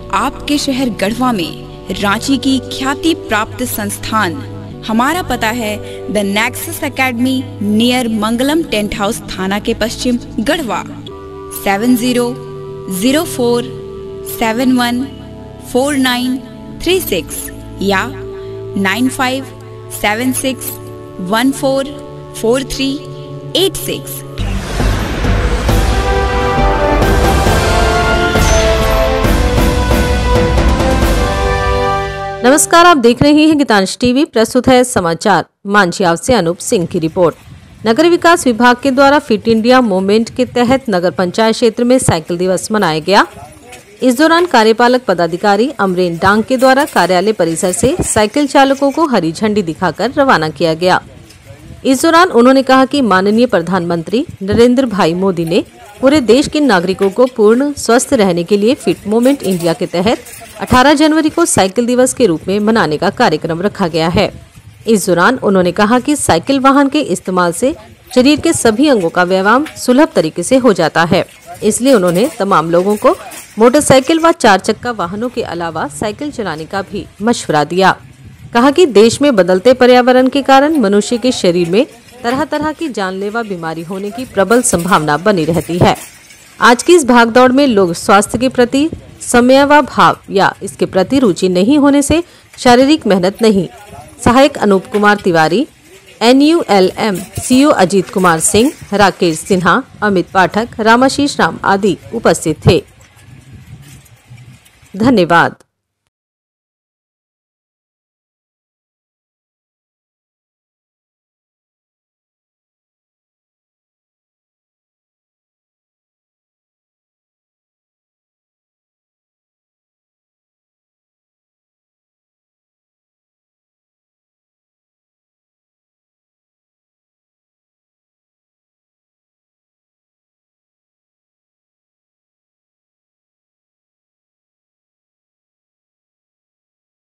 आपके शहर गढ़वा में रांची की ख्याति प्राप्त संस्थान। हमारा पता है the Nexus Academy near Mangalam tent house थाना के पश्चिम गढ़वा। 7004714936 या 9576144386। नमस्कार, आप देख रहे हैं गीतांश टीवी। प्रस्तुत है समाचार। मांझियाव से अनूप सिंह की रिपोर्ट। नगर विकास विभाग के द्वारा फिट इंडिया मूवमेंट के तहत नगर पंचायत क्षेत्र में साइकिल दिवस मनाया गया। इस दौरान कार्यपालक पदाधिकारी अमरेन डांग के द्वारा कार्यालय परिसर से साइकिल चालकों को हरी झंडी दिखाकर रवाना किया गया। इस दौरान उन्होंने कहा कि माननीय प्रधानमंत्री नरेंद्र भाई मोदी ने पूरे देश के नागरिकों को पूर्ण स्वस्थ रहने के लिए फिट मूवमेंट इंडिया के तहत 18 जनवरी को साइकिल दिवस के रूप में मनाने का कार्यक्रम रखा गया है। इस दौरान उन्होंने कहा कि साइकिल वाहन के इस्तेमाल से शरीर के सभी अंगों का व्यायाम सुलभ तरीके से हो जाता है। इसलिए उन्होंने तमाम लोगों को मोटरसाइकिल व 4 चक्का वाहनों के अलावा साइकिल चलाने का भी मशवरा दिया। कहा कि देश में बदलते पर्यावरण के कारण मनुष्य के शरीर में तरह तरह की जानलेवा बीमारी होने की प्रबल संभावना बनी रहती है। आज की इस भागदौड़ में लोग स्वास्थ्य के प्रति समय व भाव या इसके प्रति रुचि नहीं होने से शारीरिक मेहनत नहीं। सहायक अनूप कुमार तिवारी, NULM CO अजीत कुमार सिंह, राकेश सिन्हा, अमित पाठक, रामाशीष राम आदि उपस्थित थे। धन्यवाद।